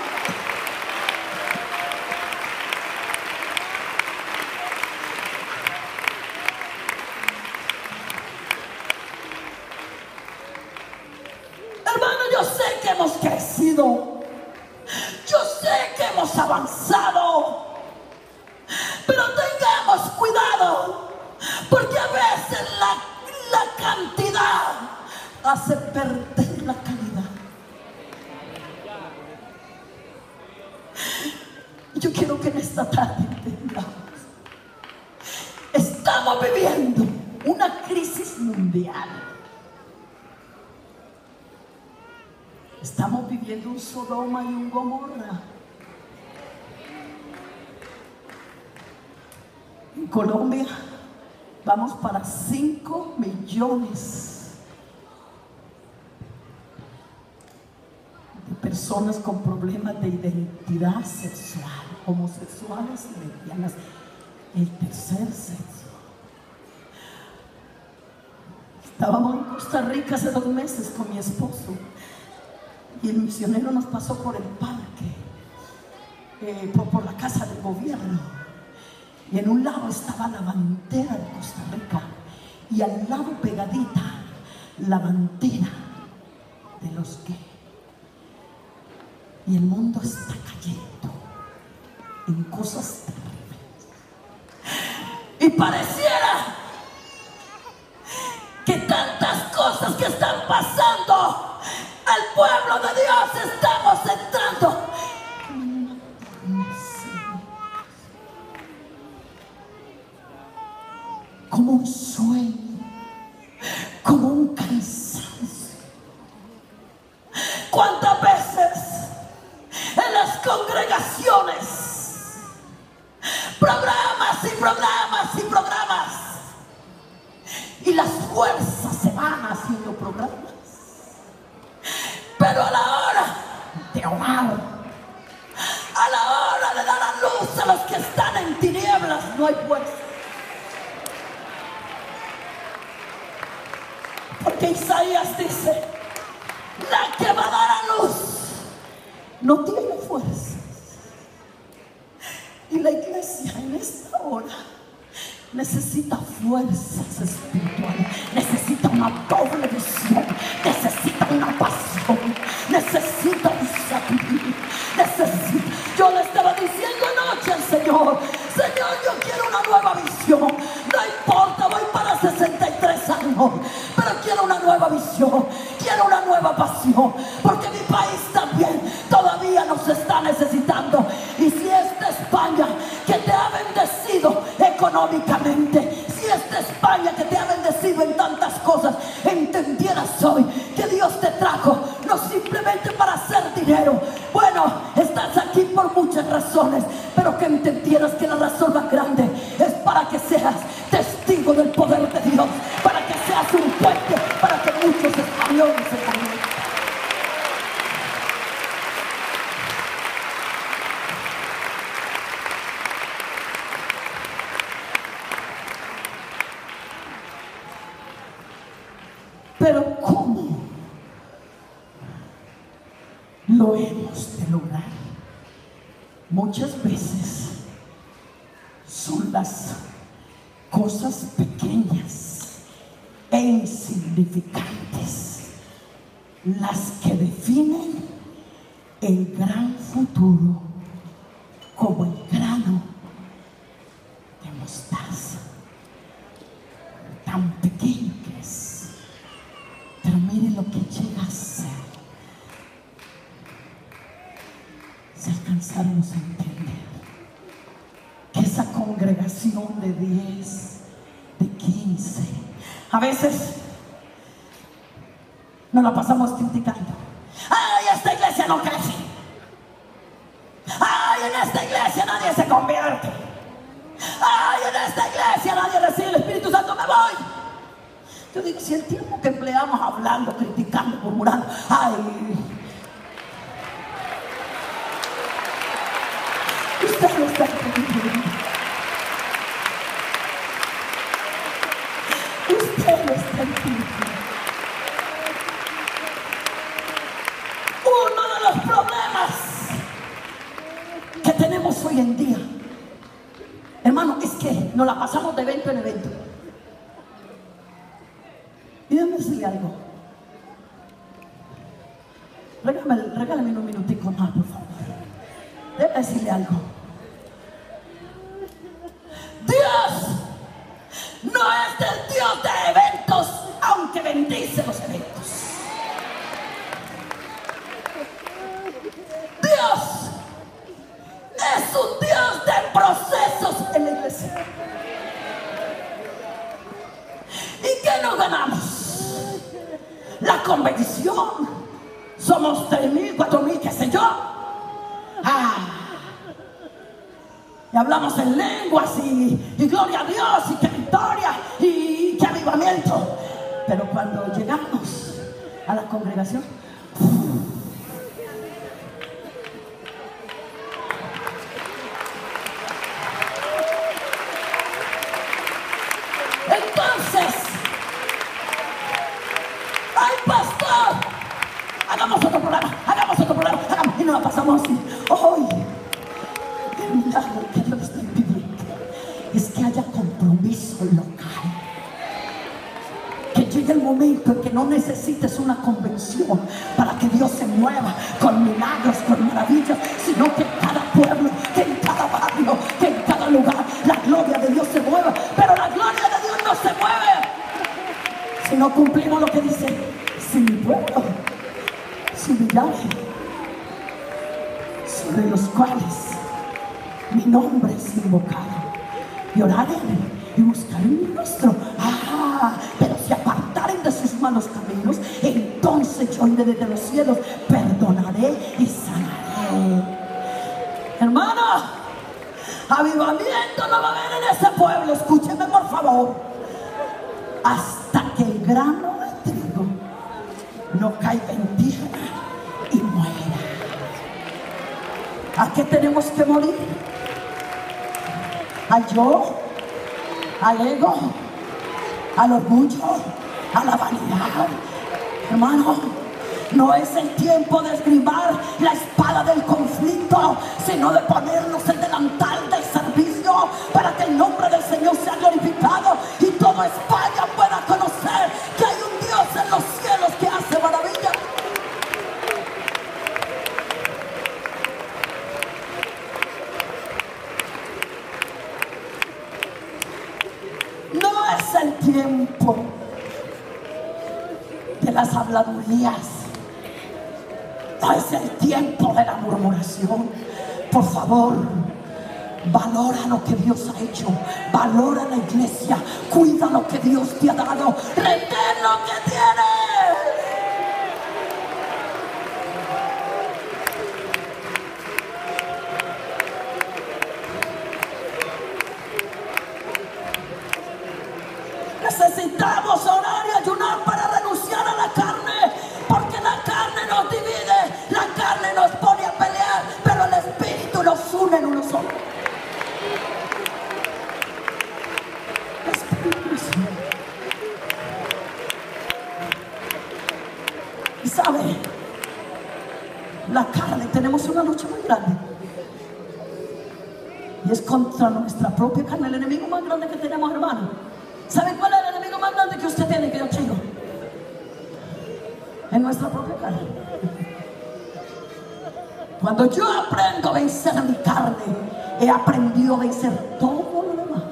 Hermano, yo sé que hemos crecido, yo sé que hemos avanzado, pero tengamos cuidado, porque a veces la, la cantidad hace perder la calidad. Yo quiero que en esta tarde entendamos, estamos viviendo una crisis mundial. Estamos viviendo un Sodoma y un Gomorra. En Colombia vamos para cinco millones de personas con problemas de identidad sexual, homosexuales, lesbianas, el tercer sexo. Estábamos en Costa Rica hace dos meses con mi esposo y el misionero nos pasó por el parque, eh, por, por la casa del gobierno, y en un lado estaba la bandera de Costa Rica y al lado pegadita la bandera de los gays. Y el mundo está cayendo en cosas terribles, y pareciera que tantas cosas que están pasando al pueblo de Dios, estamos entrando en una tormenta, como un sueño, como un cansancio. ¿Cuántas veces en las congregaciones, programas y programas y programas, y las fuerzas se van haciendo programas, pero a la hora de orar, a la hora de dar a luz a los que están en tinieblas, no hay fuerza? Porque Isaías dice, la que va a dar a luz no tiene fuerzas. Y la iglesia en esta hora necesita fuerzas espirituales, necesita una doble visión, necesita una pasión, necesita un sacrificio, necesita. Yo le estaba diciendo anoche al Señor, Señor, yo quiero una nueva visión. No importa, voy para sesenta y tres años, pero quiero una nueva visión, quiero una nueva pasión, porque mi país también todavía nos está necesitando. Y si esta España que te ha bendecido económicamente, tantas cosas, entendieras hoy que Dios te trajo no simplemente para hacer dinero. Bueno, estás aquí por muchas razones, pero que entendieras que la razón más grande es para que seas testigo del poder de Dios, para que seas un puente, para que muchos españoles se conviertan. Pero ¿cómo lo hemos de lograr? Muchas veces son las cosas pequeñas e insignificantes las que definen el gran futuro, como el grano de mostaza, tan pequeño que es. Pero mire lo que llega a ser. Si alcanzáramos a entender que esa congregación de diez, de quince, a veces nos la pasamos criticando. ¡Ay, esta iglesia no crece! ¡Ay, en esta iglesia nadie se convierte! ¡Ay, en esta iglesia nadie recibe el Espíritu Santo! ¡Me voy! Yo digo, si el tiempo que empleamos hablando, criticando, murmurando, ay, usted no está entendiendo. Usted no está entendiendo. Uno de los problemas que tenemos hoy en día, hermano, es que nos la pasamos de evento en evento. Y déjame decirle algo. Regálame, regálame un minutico más, por favor. Déjame decirle algo. Dios no es el Dios de eventos, aunque bendice los eventos. Dios es un Dios de procesos en la iglesia. ¿Y qué nos ganamos? La convención. Somos tres mil, cuatro mil, qué sé yo. Ah, y hablamos en lenguas y, y gloria a Dios y que victoria y, y que avivamiento. Pero cuando llegamos a la congregación, entonces, ¡ay, pastor! Hagamos otro programa, hagamos otro programa, hagamos, y nos la pasamos así. Hoy, el milagro que Dios está pidiendo es que haya compromiso local. Que llegue el momento en que no necesites una convención para que Dios se mueva con milagros, con maravillas, sino que en cada pueblo, que en cada barrio, que en cada lugar, la gloria de Dios se mueva. Pero la gloria de Dios no se mueve si no cumplimos lo que dice: si mi pueblo, si humillare, sobre los cuales mi nombre es invocado, y oraren y buscaren mi rostro. Ah, pero si apartaren de sus malos caminos, entonces yo iré desde los cielos, perdonaré y sanaré. Hermano, avivamiento no va a haber en ese pueblo. Escúcheme por favor. Hasta que el grano de trigo no caiga en tierra y muera. ¿A qué tenemos que morir? ¿Al yo? ¿Al ego? ¿Al orgullo? ¿A la vanidad? Hermano, no es el tiempo de esgrimar la espada del conflicto, sino de ponernos el delantal del servicio para que el nombre del Señor sea glorificado y toda España pueda conocer que hay un Dios en los cielos que hace maravillas. No es el tiempo de las habladurías. No es el tiempo de la murmuración. Por favor, Valora lo que Dios ha hecho. Valora la iglesia. Cuida lo que Dios te ha dado. Retén lo que tienes. Necesitamos orar y ayunar para renunciar a la carne, porque la carne nos divide, la carne nos pone a pelear, pero el Espíritu nos une en uno solo. El Espíritu nos une. Y sabe, la carne, tenemos una lucha muy grande, y es contra nuestra propia carne. El enemigo más grande que tenemos, hermano, ¿sabe cuál es el enemigo más grande que usted tiene, que yo tengo? En nuestra propia carne. Cuando yo aprendo a vencer a mi carne, he aprendido a vencer todo lo demás.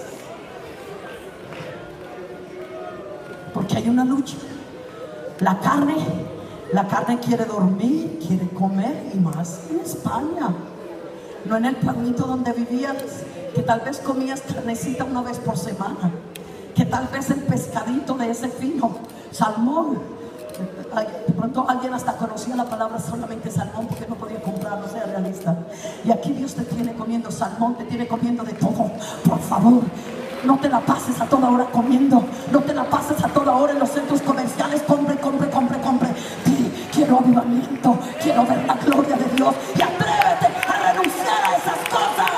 Porque hay una lucha. La carne, la carne quiere dormir, quiere comer, y más en España. No en el planito donde vivías, que tal vez comías carnecita una vez por semana, que tal vez el pescadito de ese fino salmón, de pronto alguien hasta conocía la palabra solamente salmón porque no podía comprarlo, sea realista. Y aquí Dios te tiene comiendo salmón, te tiene comiendo de todo. Por favor, no te la pases a toda hora comiendo, no te la pases a toda hora en los centros comerciales. Compre, compre, compre, compre. Di, quiero avivamiento, quiero ver la gloria de Dios, y atrévete a renunciar a esas cosas.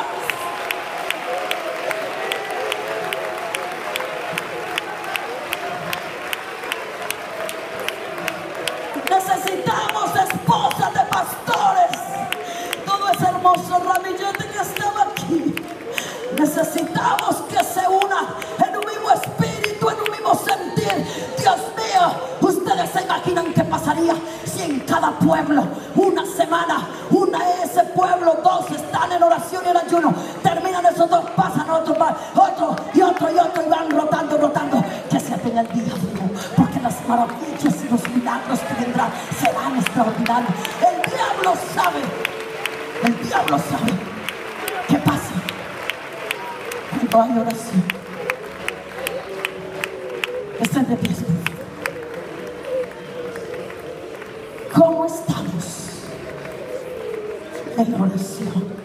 Necesitamos esposas de pastores. Todo ese hermoso ramillete que estaba aquí, necesitamos que se una en un mismo espíritu, en un mismo sentir. Dios mío, ustedes se imaginan qué pasaría si en cada pueblo, una semana, una de ese pueblo, dos están en oración y en ayuno. Terminan esos dos, pasan otro, otro y otro y otro, y van rotando, rotando. Que se atenga el día, porque las maravillas y los milagros que vendrán serán extraordinarios. El diablo sabe, el diablo sabe qué pasa cuando hay oración. Estén de pie. ¿Cómo estamos en la oración?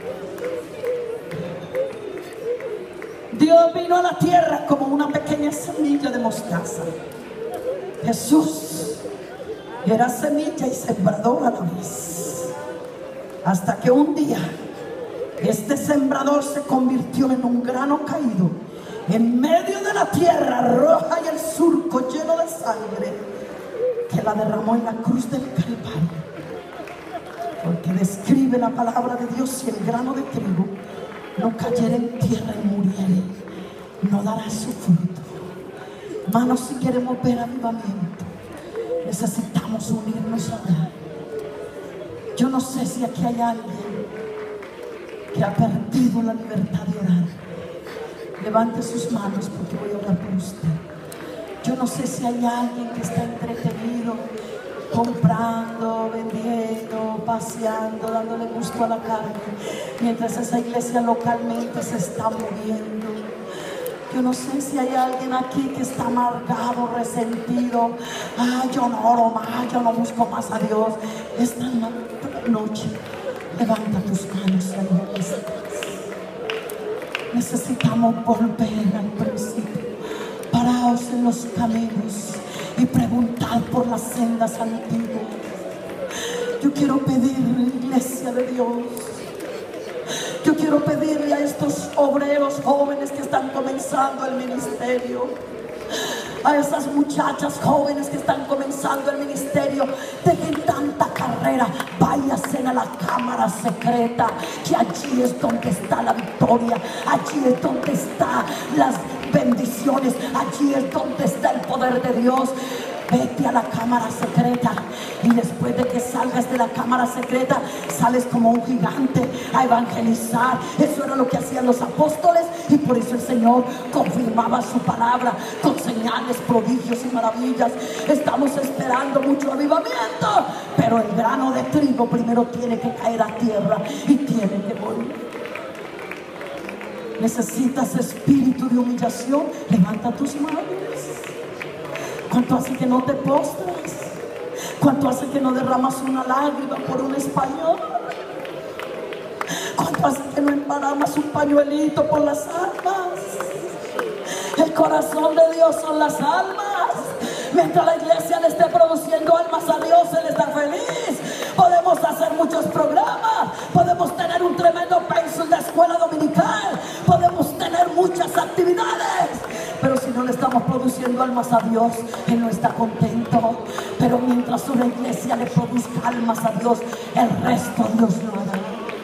Dios vino a la tierra como una pequeña semilla de mostaza. Jesús era semilla y sembrador a la vez, hasta que un día este sembrador se convirtió en un grano caído en medio de la tierra roja y el surco lleno de sangre que la derramó en la cruz del Calvario. Porque describe la palabra de Dios: si el grano de trigo no cayera en tierra y muriere, no dará su fruto. Hermanos, si queremos ver avivamiento, necesitamos unirnos a orar. Yo no sé si aquí hay alguien que ha perdido la libertad de orar. Levante sus manos, porque voy a orar por usted. Yo no sé si hay alguien que está entretenido, comprando, vendiendo, paseando, dándole gusto a la carne, mientras esa iglesia localmente se está moviendo. Yo no sé si hay alguien aquí que está amargado, resentido. Ah, yo no oro más, yo no busco más a Dios. Esta noche, levanta tus manos, Señor. Necesitamos volver al principio. Paraos en los caminos y preguntad por las sendas antiguas. Yo quiero pedirle, iglesia de Dios, yo quiero pedirle a estos obreros jóvenes que están comenzando el ministerio, a esas muchachas jóvenes que están comenzando el ministerio, dejen tanta carrera, váyanse a la cámara secreta, que allí es donde está la victoria, allí es donde están las bendiciones, allí es donde está el poder de Dios. Vete a la cámara secreta, y después de que salgas de la cámara secreta, sales como un gigante a evangelizar. Eso era lo que hacían los apóstoles, y por eso el Señor confirmaba su palabra con señales, prodigios y maravillas. Estamos esperando mucho avivamiento, pero el grano de trigo primero tiene que caer a tierra y tiene que morir. necesitas espíritu de humillación, levanta tus manos. ¿Cuánto hace que no te postras? ¿Cuánto hace que no derramas una lágrima por un español? ¿Cuánto hace que no embarramas un pañuelito por las almas? El corazón de Dios son las almas. Mientras la iglesia le esté produciendo almas a Dios, Él está feliz. Podemos hacer muchos programas, podemos tener un tremendo pensum de escuela dominical, podemos tener muchas actividades, pero si no le estamos produciendo almas a Dios, Él no está contento. Pero mientras una iglesia le produzca almas a Dios, el resto Dios lo hará.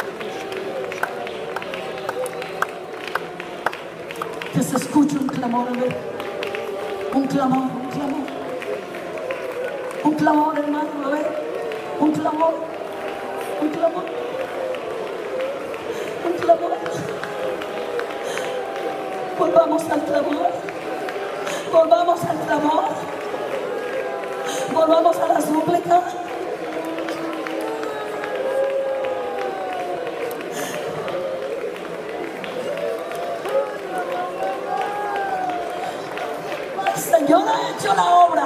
Que se escuche un clamor, un clamor, un clamor, un clamor, hermano, a ver, un clamor, un clamor, un clamor. Volvamos al clamor, volvamos al clamor, volvamos a la súplica. El Señor ha hecho la obra,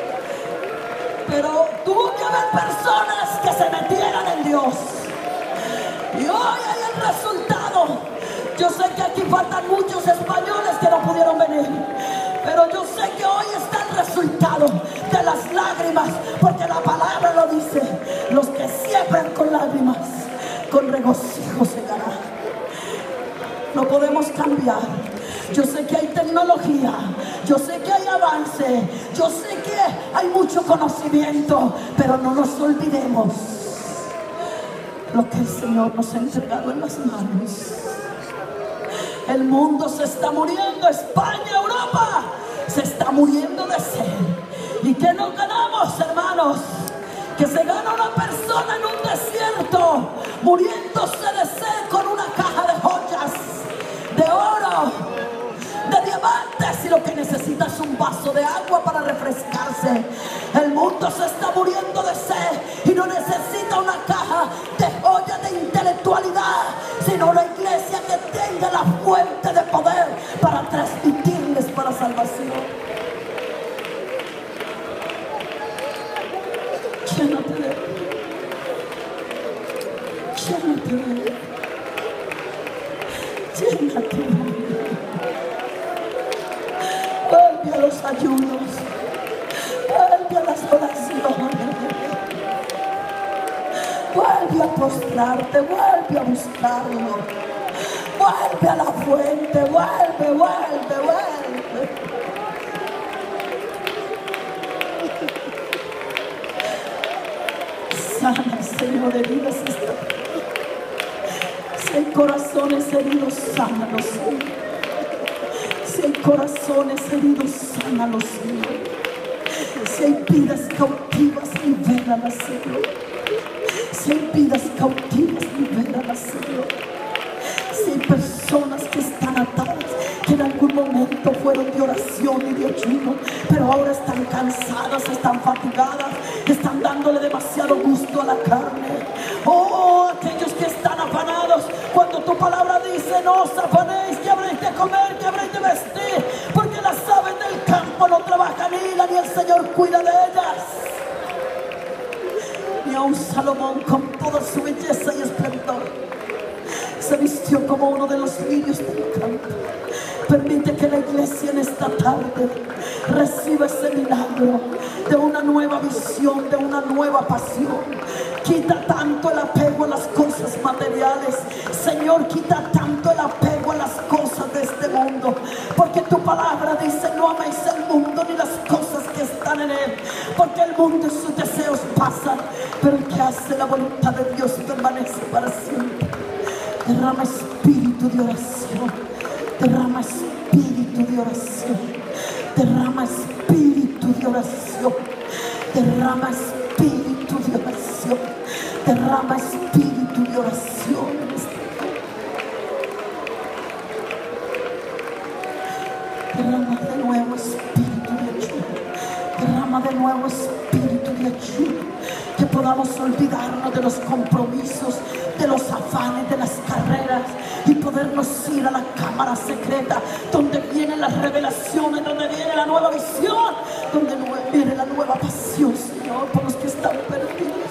pero tuvo que haber personas que se metieran en Dios, y hoy hay el resultado. Yo sé que aquí faltan muchos españoles que no pudieron venir, pero yo sé que hoy está el resultado de las lágrimas, porque la palabra lo dice: los que siembran con lágrimas, con regocijo segarán. No podemos cambiar. Yo sé que hay tecnología, yo sé que hay avance, yo sé que hay mucho conocimiento, pero no nos olvidemos lo que el Señor nos ha entregado en las manos. El mundo se está muriendo, España, Europa se está muriendo de sed. ¿Y qué nos ganamos, hermanos? Que se gana una persona en un desierto muriéndose de sed con una caja de joyas, de oro, de diamantes, y lo que necesita es un vaso de agua para refrescarse. El mundo se está muriendo de sed y no necesita una caja de joyas de intelectualidad, sino una iglesia que tenga la fuente de poder para transmitirles para salvación. Llénate de él, llénate de él, llénate de él. Vuelve a los ayunos, vuelve a las oraciones, vuelve a postrarte, vuelve a buscarlo, vuelve a la fuente, vuelve, vuelve, vuelve. Sana, Señor, heridas están. Si hay corazones heridos, sánalos, Señor. Si hay corazones heridos, sánalos, Señor. Si hay vidas cautivas, libéralas, Señor. Si hay vidas cautivas, libéralas, Señor. Si hay personas que están atadas, que en algún momento fueron de oración y de ayuno, pero ahora están cansadas, están fatigadas, están dándole demasiado gusto a la carne. Oh, aquellos que están afanados, cuando tu palabra dice: no os afanéis, que habréis de comer, que habréis de vestir, porque las aves del campo no trabajan ni hilan, ni el Señor cuida de ellas. Ni aun Salomón, con toda su belleza y esplendor, se vistió como uno de los lirios del campo. Permite que la iglesia en esta tarde reciba ese milagro de una nueva visión, de una nueva pasión. Quita tanto el apego a las cosas materiales, Señor. Quita tanto el apego a las cosas de este mundo, porque tu palabra dice: no améis el mundo ni las cosas que están en él, porque el mundo y sus deseos pasan, pero el que hace la voluntad de Dios permanece para siempre. Derrama espíritu de oración, derrama espíritu de oración, derrama espíritu de oración, derrama espíritu de oración, derrama espíritu de oración. Derrama de nuevo espíritu de ayuda, derrama de nuevo espíritu de ayuda, que podamos olvidarnos de los compromisos, de los afanes, de las carreras, y podernos ir a la cámara secreta, donde vienen las revelaciones, donde viene la nueva visión, donde viene la nueva pasión, Señor, por los que están perdidos.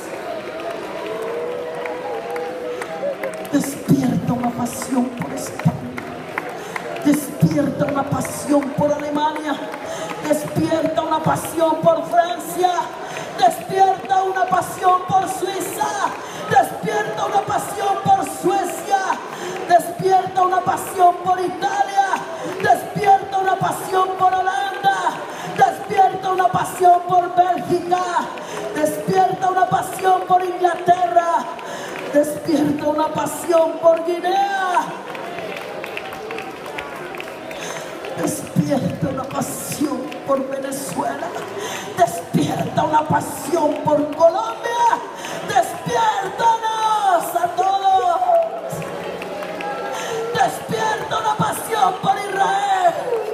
Despierta una pasión por España, despierta una pasión por Alemania, despierta una pasión por Francia, despierta una pasión por Suiza, despierta una pasión por Suecia, despierta una pasión por Italia, despierta una pasión por Holanda, despierta una pasión por Bélgica, despierta una pasión por Inglaterra, despierta una pasión por Guinea, despierta una pasión por Venezuela, despierta una pasión por Colombia, despiértanos a todos, despierta una pasión por Israel.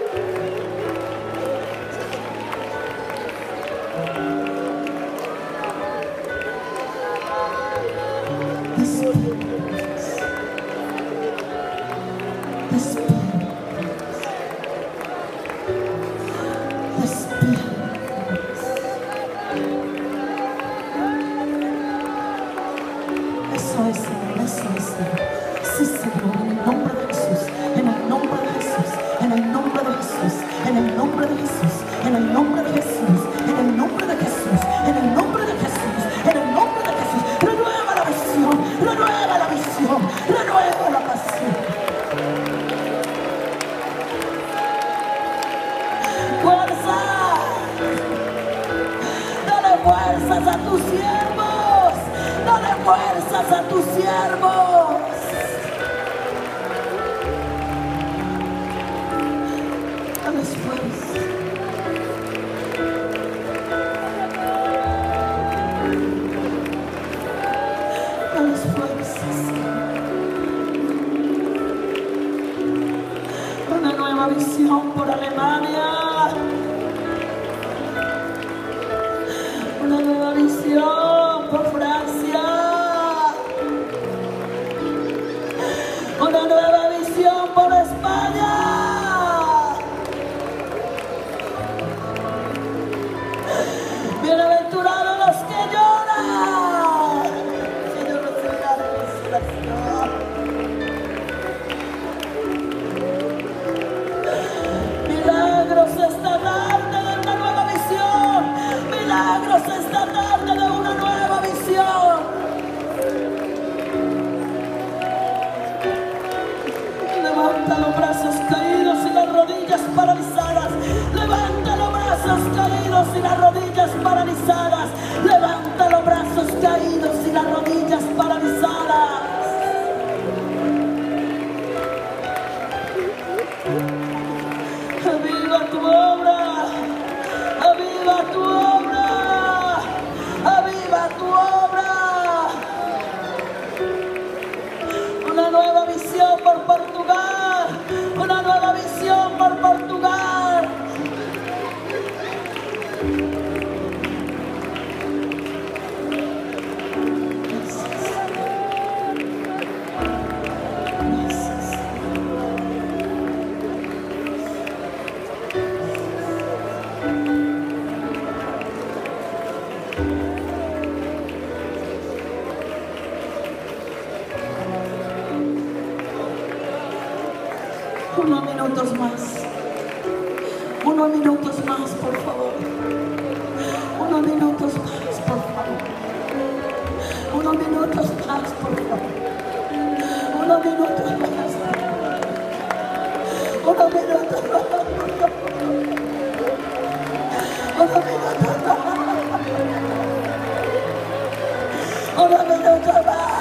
A tus siervos, dale fuerzas a tus siervos. Dale fuerzas. Dale fuerzas. Una nueva visión por Alemania. Una nueva visión por Francia, una nueva visión por España, bienaventurados los que lloran, Señor, recibirá la consolación. Milagros esta tarde de una nueva visión, milagros esta tarde de una nueva visión. Levanta los brazos caídos y las rodillas paralizadas. Levanta los brazos caídos y las rodillas paralizadas. Levanta los brazos caídos y las rodillas paralizadas. Aviva tu obra, aviva tu obra, aviva tu obra. Una nueva visión por Portugal, una nueva visión por Portugal. Unos minutos más, unos minutos más, por favor, unos minutos más, por favor, unos minutos más, por favor, unos minutos más, unos minutos más, por favor, unos minutos más, unos minutos más.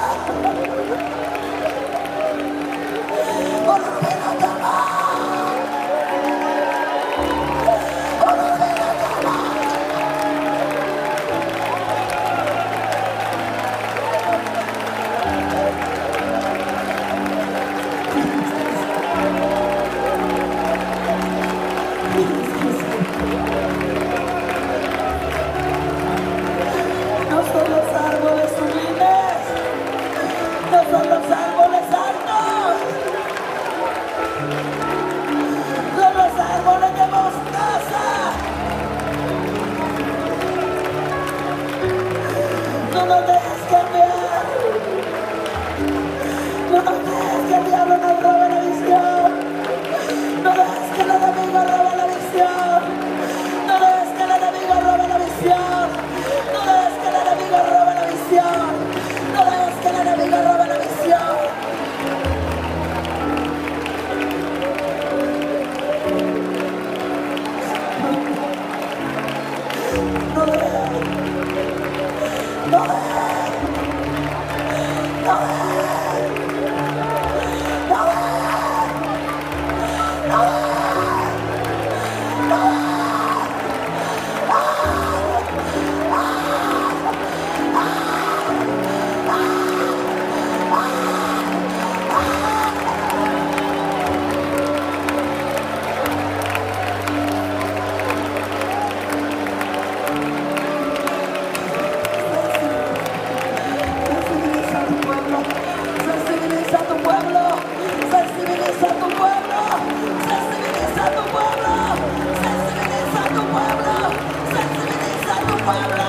No dejes. No dejes. No dejes. No dejes. No dejes. No sensibiliza a tu pueblo, sensibiliza a tu pueblo, sensibiliza a tu pueblo, sensibiliza a tu pueblo, sensibiliza a tu pueblo.